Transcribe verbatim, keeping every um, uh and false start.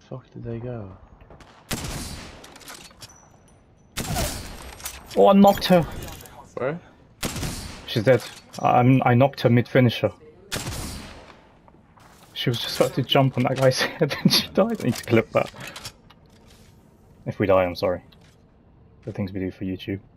fuck did they go? Oh, I knocked her. Where? She's dead. I'm, I knocked her mid-finisher. She was just about to jump on that guy's head and she died. I need to clip that. If we die, I'm sorry. The things we do for YouTube.